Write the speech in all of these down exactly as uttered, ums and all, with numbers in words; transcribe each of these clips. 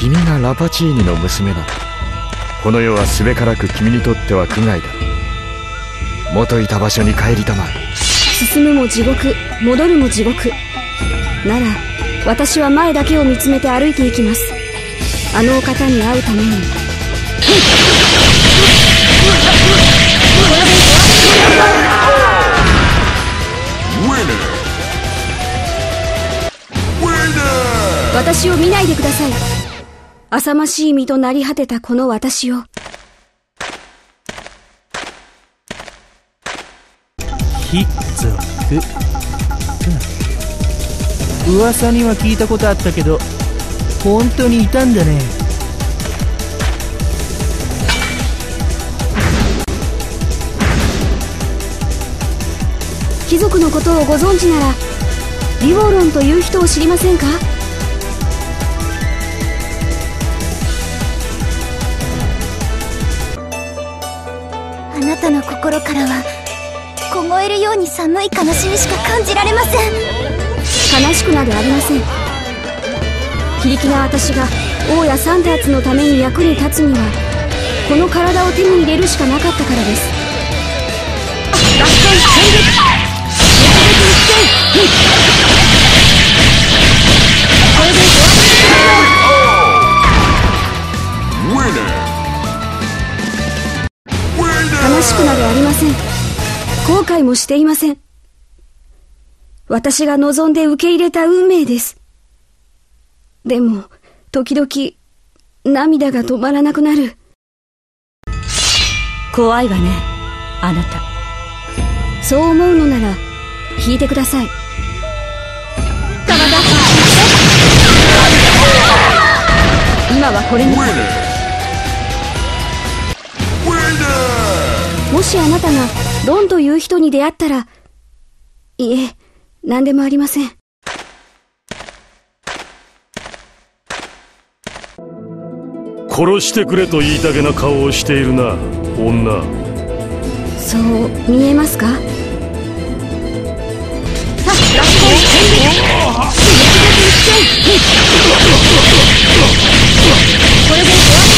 君がラパチーニの娘だ。この世はすべからく君にとっては苦界だ。元いた場所に帰りたまえ。 進むも地獄、戻るも地獄なら、私は前だけを見つめて歩いていきます。あのお方に会うために。私を見ないでください。浅ましい身となり果てたこの私を。 貴族、うん、噂には聞いたことあったけど本当にいたんだね。 貴族のことをご存知なら、リボロンという人を知りませんか？ あなたの心からは凍えるように寒い悲しみしか感じられません。 悲しくなどありません。非力な私が王やサンダーツのために役に立つには、この体を手に入れるしかなかったからです。奪還戦撃、これで悲しくなどありません。後悔もしていません。私が望んで受け入れた運命です。でも時々涙が止まらなくなる。怖いわね、あなた。そう思うのなら引いてください。今はこれに。もしあなたがロンという人に出会ったら、いえ、何でもありません。 殺してくれと言いたげな顔をしているな、女。 そう見えますか？これで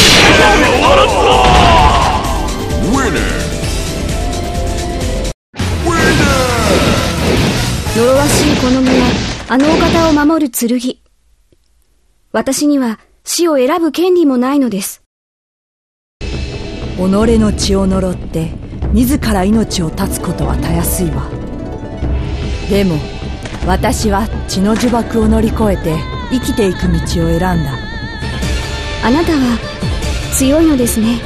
呪わしいこの身はあのお方を守る剣。私には死を選ぶ権利もないのです。 己の血を呪って自ら命を絶つことはたやすいわ。でも私は血の呪縛を乗り越えて生きていく道を選んだ。 あなたは強いのですね。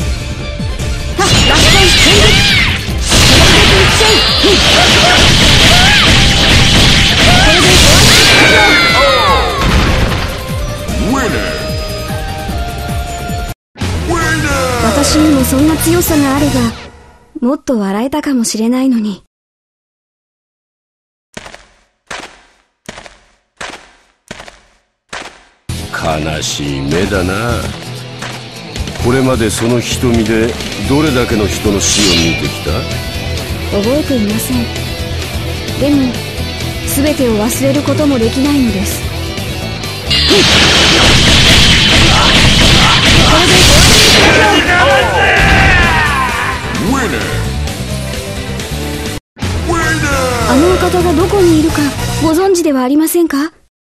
私にもそんな強さがあれば、もっと笑えたかもしれないのに。 悲しい目だな。これまでその瞳でどれだけの人の死を見てきた？ 覚えていません。でも全てを忘れることもできないのです。あのお方がどこにいるかご存知ではありませんか？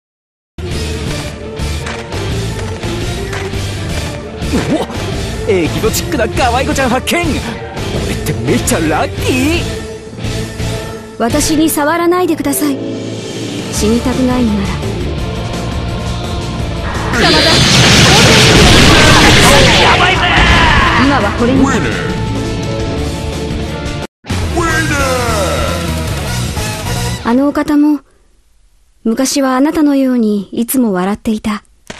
お、エキゾチックな可愛い子ちゃん発見。俺ってめっちゃラッキー。 私に触らないでください。死にたくないのなら。山田、やばいぜ。今はこれに。あのお方も昔はあなたのようにいつも笑っていた。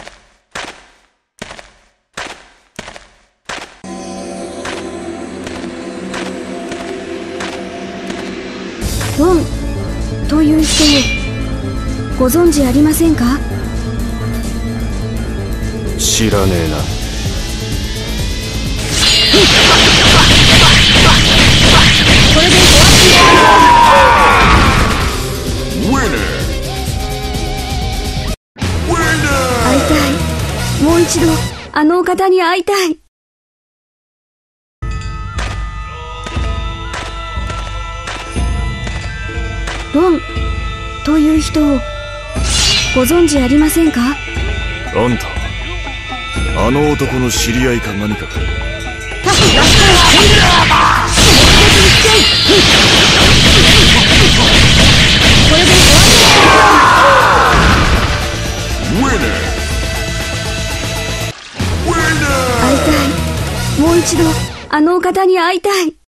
ロンという人をご存知ありませんか？ 知らねえな。 これで会いたい。もう一度あのお方に会いたい。ロンという人をご存知ありませんか？ あんたあの男の知り合いか何かか？ これで会いたい。もう一度あのお方に会いたい。